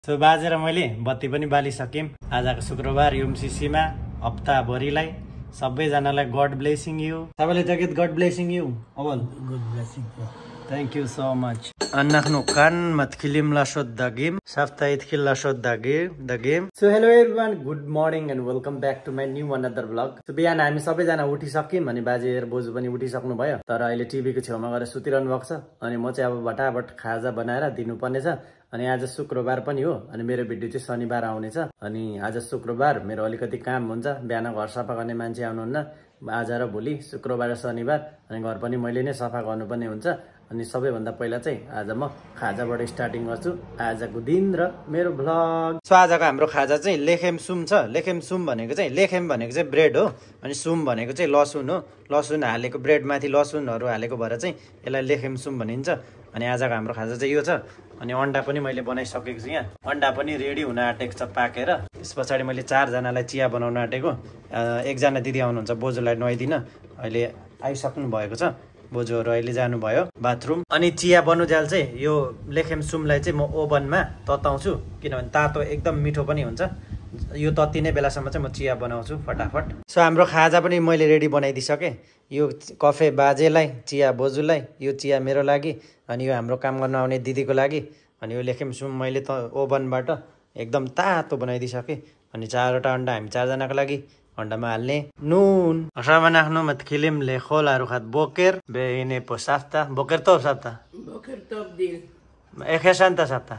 So बाजेर मैले बत्ती पनि बालिसकेँ। आजको शुक्रबार युमसीसीमा हप्ताभरिलाई सबैजनालाई गड ब्लेसिङ यु। सबैले जगत गड ब्लेसिङ यु। अवल God blessing you. Thank you so much. Annakno kan matkilim lashot dagim. Safta itkil lashot dagim. So hello everyone, good morning and welcome back to my new another vlog. So बिहान हामी सबैजना उठिसक्यौँ अनि बाजे र बोजू पनि उठिसक्नु भयो। तर अहिले टिभीको छेउमा गएर सुतिरहनु भएको छ अनि म चाहिँ अब भटाभट खाजा बनाएर दिनुपर्ने छ। अनि आज शुक्रबार पनि हो अनि मेरो भिडियो चाहिँ शनिबार आउनेछ। अनि आज शुक्रबार मेरो अलिकति काम हुन्छ, बिहान घर सफा गर्ने मान्छे आउनुहुन्न। आज र भोलि शुक्रबार र शनिबार अनि घर पनि मैले नै सफा गर्नुपर्ने हुन्छ। अनि सबैभन्दा पहिला चाहिँ आज म खाजाबाट स्टार्टिङ गर्छु, आजको दिन र मेरो भ्लग। सो आजको हाम्रो खाजा चाहिँ लेखेम सुम छ। लेखेम सुम भनेको चाहिँ ब्रेड हो अनि सुम भनेको चाहिँ लसुन हो। लसुन हालेको ब्रेडमाथि लसुनहरू हालेको भएर चाहिँ यसलाई लेखेम सुम भनिन्छ। अनि आजको हाम्रो खाजा चाहिँ यो छ। अनि अन्डा पनि मैले बनाइसकेको छु। यहाँ अन्डा पनि रेडी हुन आँटेको छ पाकेर। त्यस पछाडि मैले 4 जनालाई चिया बनाउन आँटेको। एकजना दिदी आउनुहुन्छ बोजूलाई नुहाइदिन, अहिले आइसक्नु भएको छ। बोजूहरू अहिले जानुभयो बाथरुम। अनि चिया बनुन्जेल चाहिँ यो लेखेम सुमलाई चाहिँ म ओभनमा तताउँछु, किनभने तातो एकदम मिठो पनि हुन्छ। यो तत्तिने बेलासम्म चाहिँ म चिया बनाउँछु फटाफट। सो हाम्रो खाजा पनि मैले रेडी बनाइदिइसकेँ। यो कफे बाजेलाई, चिया बोजूलाई, यो चिया मेरो लागि, अनि यो हाम्रो काम गर्न आउने दिदीको लागि। अनि यो लेखेम सुम मैले त ओभनबाट एकदम तातो बनाइदिइसकेँ। अनि 4वटा अन्डा हामी 4 जनाको लागि। अन्डामा हाल्ने नुन रामनाख्नु matkilim lechol arukhat boker beine po safta boker tov safta Boker tov deal. Ekesanta safta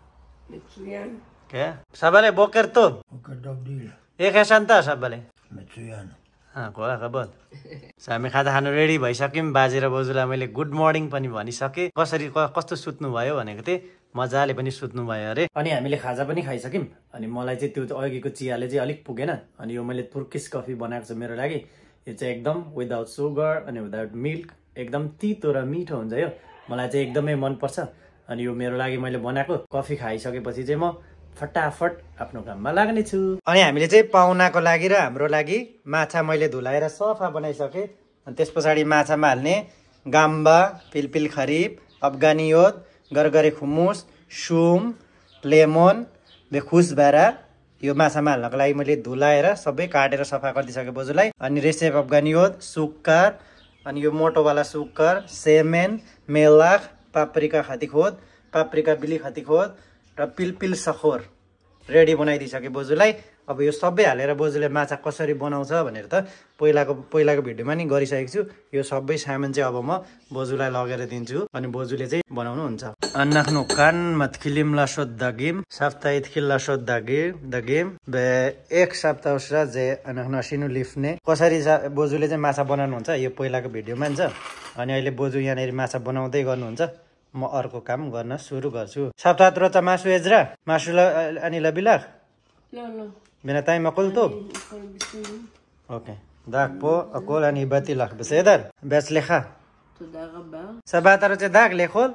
מצוין. ke sabale boker tov Boker tov deal. ekesanta sabale מצוין. कोला खबर। हामी खाजा खानु रेडी भइसक्यौँ। बाजे र बोजूलाई मैले गुड मर्निङ पनि भनिसकेँ। कसरी कस्तो सुत्नु भयो भनेको थिएँ, मजाले पनि सुत्नु भयो अरे। अनि हामीले खाजा पनि खाइसक्यौँ। अनि मलाई चाहिँ त्यो अघिको चियाले चाहिँ अलिक पुगेन। अनि यो मैले तुर्किस कफी बनाएको छु मेरो लागि। यो चाहिँ एकदम विदाउट सुगर अनि विदाउट मिल्क, एकदम तितो र मिठो हुन्छ। यो मलाई चाहिँ एकदमै मनपर्छ। अनि यो मेरो लागि मैले बनाएको। कफी खाइसकेपछि चाहिँ म फटाफट आफ्नो काममा लाग्ने छु। अनि हामीले चाहिँ पाहुनाको लागि र हाम्रो लागि माछा मैले धुलाएर सफा बनाइसकेँ। अनि त्यस पछाडि माछामा हाल्ने गाम्बा, पिलपिल खरिब, अफगानी योद, गरगरे खुमुस, सुम, लेमन, बेखुसबारा, यो माछामा हाल्नको लागि मैले धुलाएर सबै काटेर सफा गरिदिइसकेँ बोजूलाई। अनि रेसेप अफगानी योद, सुक्कर, अनि यो मोटोवाला सुक्कर, सेमेन, मेलाख, पाप्रिका खातीखोद, पाप्रिका बिली खातीखोद र पिलपिल सखोर रेडी बनाइदिइसकेँ बोजूलाई। अब यो सबै हालेर बोजूले माछा कसरी बनाउँछ भनेर त पहिलाको भिडियोमा नि गरिसकेको छु। यो सबै सामान चाहिँ अब म बोजूलाई लगेर दिन्छु अनि बोजूले चाहिँ बनाउनुहुन्छ। अन्नाख्नु कान matkilim lashot dagim safta itkil lashot dagim be एक सप्ताह उसरा जे अन्नाख्नु सिनु लिफ्ने कसरी बोजूले चाहिँ माछा बनाउनुहुन्छ यो पहिलाको भिडियोमा नि छ। अनि अहिले बोजू यहाँनिर माछा बनाउँदै गर्नुहुन्छ, म अर्को काम गर्न सुरु गर्छु। सप्ताह रोचा मासु एजरा मासु अनि लबिलाख לא. בינתיים הכל טוב? הכל בסדר. אוקיי. דג פה, הכל אני באתי לך, בסדר? בהצלחה. תודה רבה. סבא, אתה רוצה דג לאכול?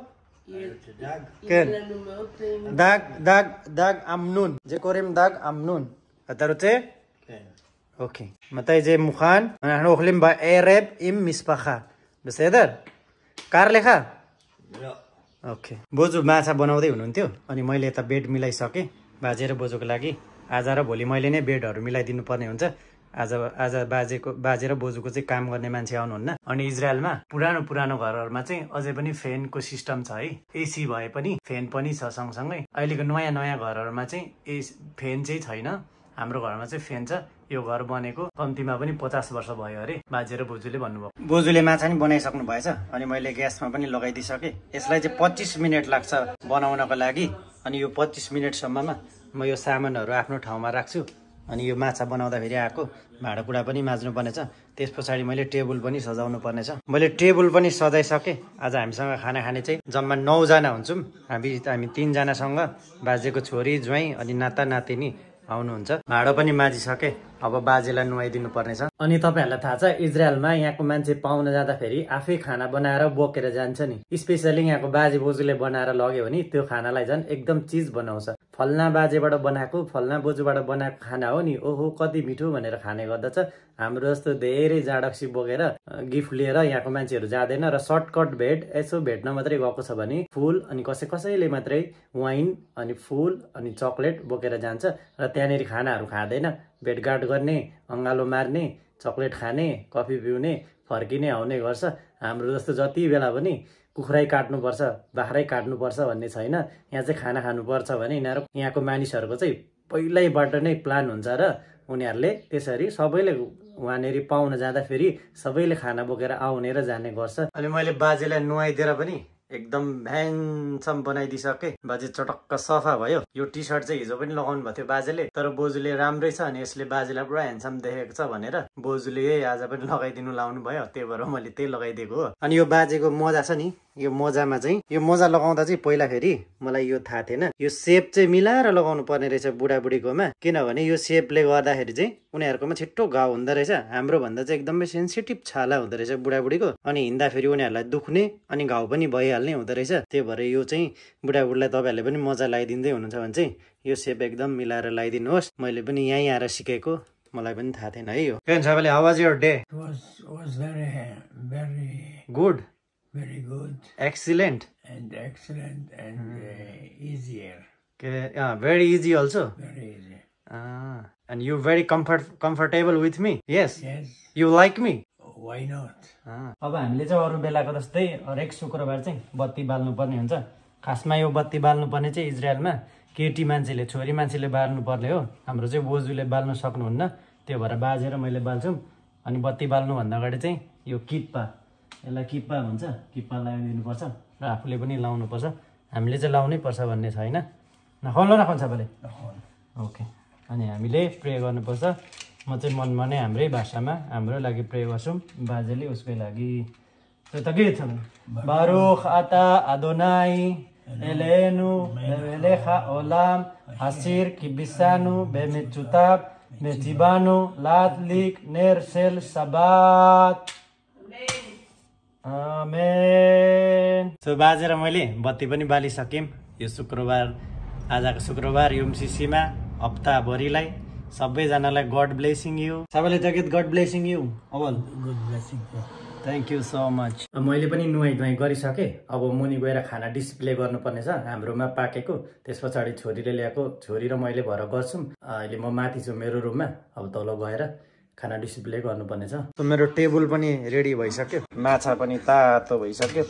כן. יהיה לנו מאוד טעים. דג אמנון. זה קוראים דג אמנון. אתה רוצה? כן. אוקיי. מתי זה מוכן? אנחנו אוכלים בערב עם משפחה. בסדר? קר לך? לא. ओके। बोजू माछा बनाउँदै हुनुहुन्थ्यो अनि मैले यता बेड मिलाइसकेँ बाजे र बोजूको लागि। आज र भोलि मैले नै बेडहरू मिलाइदिनु पर्ने हुन्छ। आज बाजे र बोजूको चाहिँ काम गर्ने मान्छे आउनुहुन्न। अनि इजरायलमा पुरानो घरहरूमा चाहिँ अझै पनि फ्यानको सिस्टम छ है। एसी भए पनि फ्यान पनि छ सँगसँगै। अहिलेको नयाँ घरहरूमा चाहिँ फ्यान चाहिँ छैन। हाम्रो घरमा चाहिँ फ्यान छ। यो घर बनेको कम्तीमा पनि 50 वर्ष भयो अरे, बाजे र बोजूले भन्नुभयो। बोजूले माछा नि बनाइसक्नु भएछ अनि मैले ग्यासमा पनि लगाइदिइसकेँ। यसलाई चाहिँ 25 मिनट लाग्छ बनाउनको लागि। अनि यो 25 मिनटसम्ममा म यो सामानहरू आफ्नो ठाउँमा राख्छु। अनि यो माछा बनाउँदाखेरि आएको भाँडाकुँडा पनि माझ्नु पर्नेछ। त्यस पछाडि मैले टेबल पनि सजाउनु पर्नेछ। मैले टेबल पनि सजाइसकेँ। आज हामीसँग खाना खाने चाहिँ जम्मा 9 जना हुन्छौँ। हामी 3 जनासँग बाजेको छोरी, ज्वाइँ अनि नाता नातिनी आउनुहुन्छ। भाँडो पनि माझिसकेँ अब बाजेलाई नुहाइदिनु पर्नेछ। अनि तपाईहरुलाई थाहा छ इजरायलमा यहाँको मान्छे पाउन जाँदाखेरि आफै खाना बनाएर बोकेर जान्छ नि। स्पेशली यहाँको बाजे बोजूले बनाएर लग्यो भने त्यो खानालाई झन् एकदम चीज बनाउँछ। फल्ना बाजेबाट बनाएको फल्ना बोजूबाट बनाएको खाना हो नि, ओहो कति मिठो भनेर खाने गर्दछ। हाम्रो जस्तो धेरै जाडक्सी बोकेर गिफ्ट लिएर यहाँको मान्छेहरू जाँदैन र सर्टकट भेट यसो भेट्न मात्रै गएको छ भने फुल अनि कसैले मात्रै वाइन अनि फुल अनि चकलेट बोकेर जान्छ र त्यहाँनेरि खानाहरू खाँदैन। भेटघाट गर्ने, अङ्गालो मार्ने, चकलेट खाने, कफी पिउने, फर्किने आउने गर्छ। हाम्रो जस्तो जति बेला पनि कुखुरै काट्नुपर्छ बाख्रै काट्नुपर्छ भन्ने छैन। यहाँ चाहिँ खाना खानुपर्छ भने यिनीहरू यहाँको मानिसहरूको चाहिँ पहिल्यैबाट नै प्लान हुन्छ र उनीहरूले त्यसरी सबैले वहाँनेरि पाउन जाँदाखेरि सबैले खाना बोकेर आउने र जाने गर्छ। अनि मैले बाजेलाई नुहाइदिएर पनि एकदम ह्यान्डसम बनाइदिइसके। बाजे चटक्क सफा भयो। यो टी सर्ट चाहिँ हिजो पनि लगाउनु भएको थियो बाजेले, तर बोजूले राम्रै छ अनि यसले बाजेलाई पुरा ह्यान्डसम देखेको छ भनेर बोजूले आज पनि लगाइदिनु लाउनु भयो। त्यही भएर मैले त्यही लगाइदिएको हो। अनि यो बाजेको मोजा छ नि, यो मोजामा चाहिँ यो मोजा लगाउँदा चाहिँ पहिला फेरि मलाई यो थाहा थिएन, यो सेप चाहिँ मिलाएर लगाउनु पर्ने रहेछ बुढाबुढीकोमा। किनभने यो सेपले गर्दाखेरि चाहिँ उनीहरूकोमा छिट्टो घाउ हुँदो रहेछ। हाम्रो भन्दा चाहिँ एकदमै सेन्सिटिभ छाला हुँदो रहेछ बुढाबुढीको। अनि हिँड्दाखेरि उनीहरूलाई दुख्ने अनि घाउ पनि भइहाल्ने हुँदो रहेछ। त्यही भएर यो चाहिँ बुढाबुढीलाई तपाईँहरूले पनि मजा लगाइदिँदै हुनुहुन्छ भने चाहिँ यो सेप एकदम मिलाएर लगाइदिनुहोस्। मैले पनि यहीँ आएर सिकेको, मलाई पनि थाहा थिएन है यो। सबैले how was your day? was very good, very good excellent and excellent and easier. Very easy also. Very easy. And you very comfortable with me? Yes. Yes. You like me? Why not? अब हामीले चाहिँ अरू बेलाको जस्तै हरेक शुक्रबार चाहिँ बत्ती बाल्नु पर्ने हुन्छ। खासमा यो बत्ती बाल्नु पर्ने चाहिँ इजरायलमा केटी मान्छेले छोरी मान्छेले बाल्नु पर्ने हो। हाम्रो चाहिँ बोजूले बाल्नु सक्नुहुन्न। त्यो भएर बाजे र मैले बाल्छौँ। अनि बत्ती बाल्नु भन्दा अगाडि चाहिँ यो किप्पा, यसलाई किप्पा भन्छ, किप्पा लगाइदिनुपर्छ र आफूले पनि लाउनुपर्छ। हामीले चाहिँ लाउनै पर्छ भन्ने छैन। नखाउँ नखाउँ सबैले। ओके। अनि हामीले प्रे गर्नुपर्छ। म चाहिँ मनमा नै हाम्रै भाषामा हाम्रो लागि प्रे गर्छौँ, बाजेले उसकै लागि। त्यो त गीत छ। बारुख आता अदोनाई एलेनु बेलेखा ओलाम हासिर किबिसानु बेमिचुताब मेचिबानु लातलिक नेरसेल सबात आमेन। सो बाजे र मैले बत्ती पनि बालिसक्यौँ। यो शुक्रबार, आजको शुक्रबार युमसिसीमा हप्ताभरिलाई सबैजनालाई गड ब्लेसिङ यु। सबैले जगत गड ब्लेसिङ यु। अवल Good blessing. Thank you so much. मैले पनि नुहाइ गरिसकेँ। अब मुनि गएर खाना डिस्प्ले गर्नुपर्ने छ हाम्रोमा पाकेको। त्यस पछाडि छोरीले ल्याएको, छोरी र मैले भएर गर्छौँ। अहिले म माथि छु मेरो रुममा। अब तल गएर खाना डिस्प्ले गर्नुपर्ने छ। मेरो टेबल पनि रेडी भइसक्यो, माछा पनि तातो भइसक्यो,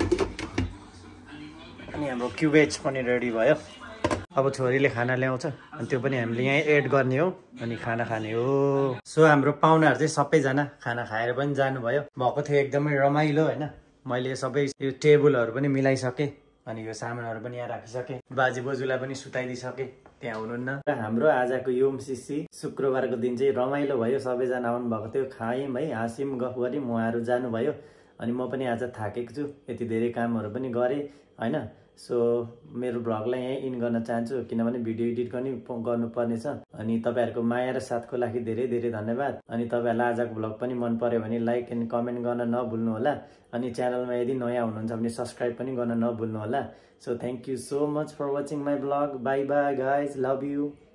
अनि हाम्रो क्युबेज पनि रेडी भयो। अब छोरीले खाना ल्याउँछ अनि त्यो पनि हामीले यहीँ एड गर्ने हो अनि खाना खाने हो। सो हाम्रो पाहुनाहरू चाहिँ सबैजना खाना खाएर पनि जानुभयो। भएको थियो एकदमै रमाइलो होइन। मैले सबै यो टेबलहरू पनि मिलाइसकेँ अनि यो सामानहरू पनि यहाँ राखिसकेँ। बाजे बोजूलाई पनि सुताइदिइसकेँ, त्यहाँ हुनुहुन्न। र हाम्रो आजको युमसिसी शुक्रबारको दिन चाहिँ रमाइलो भयो। सबैजना आउनु भएको थियो, खायौँ है, हाँस्यौँ, गफ गऱ्यौँ। उहाँहरू जानुभयो अनि म पनि आज थाकेको छु। यति धेरै कामहरू पनि गरेँ होइन। सो मेरो भ्लगलाई यहीँ इन गर्न चाहन्छु किनभने भिडियो एडिट गर्नुपर्ने छ। अनि तपाईँहरूको माया र साथको लागि धेरै धेरै धन्यवाद। अनि तपाईँहरूलाई आजको भ्लग पनि मन पर्यो भने लाइक एन्ड कमेन्ट गर्न नभुल्नु होला। अनि च्यानलमा यदि नयाँ हुनुहुन्छ भने सब्सक्राइब पनि गर्न नभुल्नु होला। So thank you so much for watching my vlog. Bye bye guys, love you.